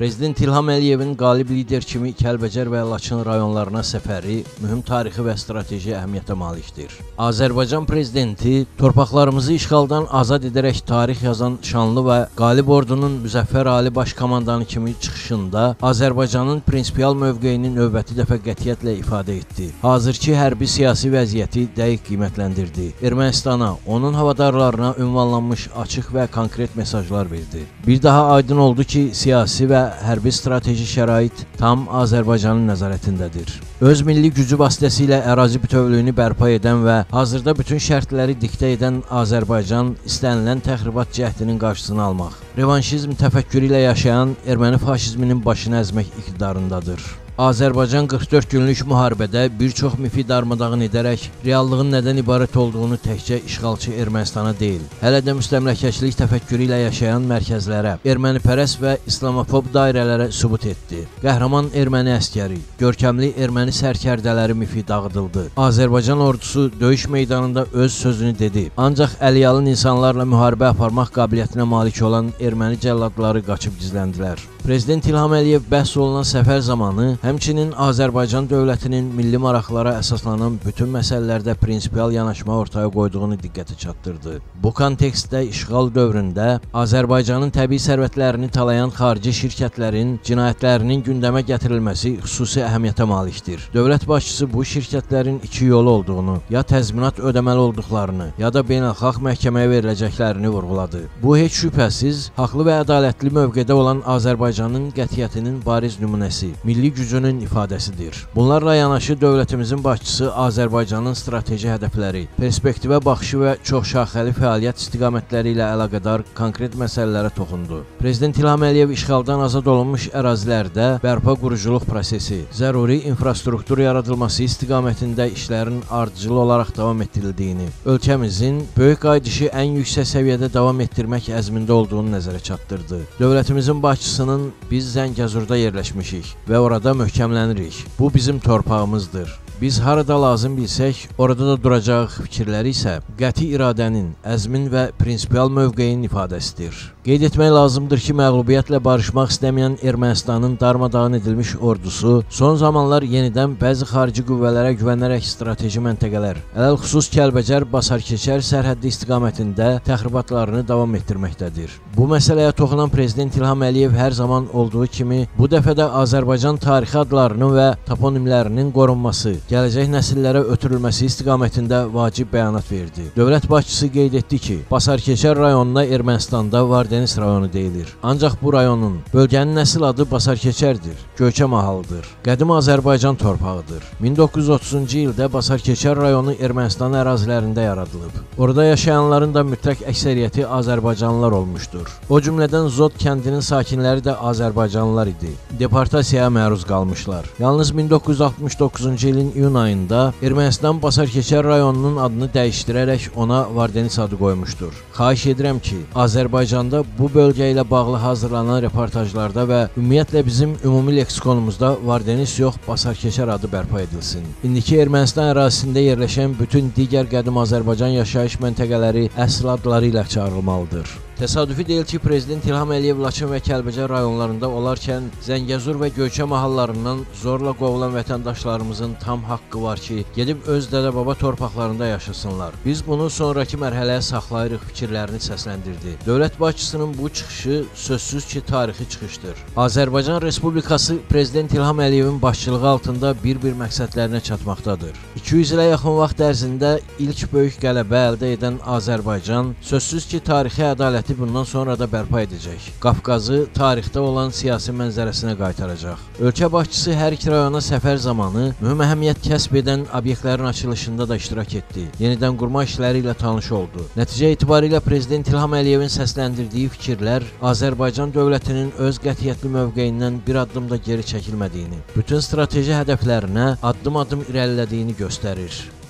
Prezident İlham Əliyevin qalib lider kimi Kəlbəcər və Laçın rayonlarına səfəri mühüm tarixi və strateji əhəmiyyətə malikdir. Azərbaycan prezidenti torpaqlarımızı işğaldan azad edərək tarix yazan şanlı və qalib ordunun müzəffər ali baş komandanı kimi çıxışında Azərbaycanın prinsipial mövqeyini növbəti dəfə qətiyyətlə ifadə etdi. Hazırki hərbi siyasi vəziyyəti dəqiq qiymətləndirdi. Ermənistana, onun havadarlarına ünvanlanmış açıq və konkret mesajlar verdi. Bir daha aydın oldu ki, siyasi və hərbi strateji şərait tam Azərbaycanın nəzarətindədir. Öz milli gücü vasitəsilə ərazi bütövlüyünü bərpa edən və hazırda bütün şərtləri diktə edən Azərbaycan istənilən təxribat cəhdinin qarşısını almaq, revanşizm təfəkkürü ilə yaşayan erməni faşizminin başını əzmək iqtidarındadır. Azərbaycan 44 günlük müharibədə bir çox mifi darmadağın edərək reallığın nədən ibarət olduğunu təkcə işğalçı Ermənistana deyil, hələ də müstəmləkəçilik təfəkkürü ilə yaşayan mərkəzlərə, ermənipərəst və islamofob dairələrə sübut etdi. Qəhrəman erməni əskəri, görkəmli erməni sərkərdələri mifi dağıdıldı. Azərbaycan ordusu döyüş meydanında öz sözünü dedi. Ancaq əliyalın insanlarla müharibə aparmaq qabiliyyətinə malik olan erməni cəlladları qaçıb gizləndilər. Prezident İlham Əliyev bəhs olunan səfər zamanı həmçinin Azərbaycan dövlətinin milli maraqlara əsaslanan bütün məsələlərdə prinsipial yanaşma ortaya qoyduğunu diqqətə çatdırdı. Bu kontekstdə işğal dövründə Azərbaycanın təbii sərvətlərini talayan xarici şirkətlərin cinayətlərinin gündəmə gətirilməsi xüsusi əhəmiyyətə malikdir. Dövlət başçısı bu şirkətlərin iki yolu olduğunu, ya təzminat ödəməli olduqlarını, ya da beynəlxalq məhkəməyə veriləcəklərini vurğuladı. Bu heç şübhəsiz haqlı və ədalətli mövqedə olan Azərbaycanın qətiyyətinin bariz nümunəsi, milli gücünün ifadəsidir. Bunlarla yanaşı dövlətimizin başçısı Azərbaycanın strateji hədəfləri, perspektivə baxışı və çoxşaxəli fəaliyyət istiqamətləri ilə əlaqədar konkret məsələlərə toxundu. Prezident İlham Əliyev işğaldan azad olunmuş ərazilərdə bərpa quruculuq prosesi, zəruri infrastruktur yaradılması istiqamətində işlərin ardıcıl olaraq davam etdirildiyini, ölkəmizin böyük qaydışı ən yüksək səviyyədə davam etdirmək əzmində olduğunu nəzərə çatdırdı. Dövlətimizin başçısının biz Zəngəzurda yerləşmişik və orada möhkəmlənirik. Bu bizim torpağımızdır. Biz harada lazım bilsək, orada da duracaq fikirləri isə qəti iradənin, əzmin və prinsipial mövqeyin ifadəsidir. Qeyd etmək lazımdır ki, məğlubiyyətlə barışmaq istəməyən Ermənistanın darmadağın edilmiş ordusu son zamanlar yenidən bəzi xarici qüvvələrə güvənərək strateji məntəqələr, ələlxüsus Kəlbəcər, Basarkeçər sərhəddi istiqamətində təxribatlarını davam etdirməkdədir. Bu məsələyə toxunan Prezident İlham Əliyev hər zaman olduğu kimi bu dəfə də Azərbaycan tarixi adlarının və toponimlərinin qorunması, gələcək nəsillərə ötürülməsi istiqamətində vacib bəyanat verdi. Dövlət başçısı qeyd etdi ki, Basarkeçər rayonuna Ermənistanda Vardənis rayonu deyilir. Ancaq bu rayonun, bölgənin əsl adı Basarkeçərdir, Göyçə mahalıdır, qədim Azərbaycan torpağıdır. 1930-cu ildə Basarkeçər rayonu Ermənistan ərazilərində yaradılıb. Orada yaşayanların da mütləq əksəriyyəti Azərbaycanlılar olmuşdur. O cümlədən Zod kəndinin sakinləri də Azərbaycanlılar idi. Deportasiyaya məruz qalmışlar. Yalnız 1969-cu ilin iyun ayında Ermənistan Basarkeçər rayonunun adını dəyişdirərək ona Vardənis adı qoymuşdur. Xahiş edirəm ki, Azərbaycanda bu bölgə ilə bağlı hazırlanan reportajlarda və ümumiyyətlə bizim ümumi leksikonumuzda Vardənis yox, Basarkeçər adı bərpa edilsin. İndiki Ermənistan ərazisində yerləşən bütün digər qədim Azərbaycan yaşayış məntəqələri əsl adları ilə çağırılmalıdır. Təsadüfi deyil ki, Prezident İlham Əliyev Laçın və Kəlbəcər rayonlarında olarkən Zəngəzur və Göyçə mahallarından zorla qovulan vətəndaşlarımızın tam haqqı var ki, gedib öz dədə-baba torpaqlarında yaşasınlar. Biz bunu sonraki mərhələyə saxlayırıq fikirlərini səsləndirdi. Dövlət başçısının bu çıxışı sözsüz ki, tarixi çıxışdır. Azərbaycan Respublikası Prezident İlham Əliyevin başçılığı altında bir-bir məqsədlərinə çatmaqdadır. 200 ilə yaxın vaxt ərzində ilk böyük qələbə əldə edən Azərbaycan sözsüz ki, tarixi ədaləti bundan sonra da bərpa edəcək. Qafqazı tarixdə olan siyasi mənzərəsinə qaytaracaq. Ölkə başçısı hər iki rayona səfər zamanı mühüm əhəmiyyət kəsb edən obyektlərin açılışında da iştirak etdi. Yenidən qurma işləri ilə tanış oldu. Nəticə itibarilə Prezident İlham Əliyevin səsləndirdiyi fikirlər Azərbaycan dövlətinin öz qətiyyətli mövqeyindən bir addım da geri çəkilmədiyini, bütün strateji hədəflərinə addım-addım irəlilədiyini göstərir.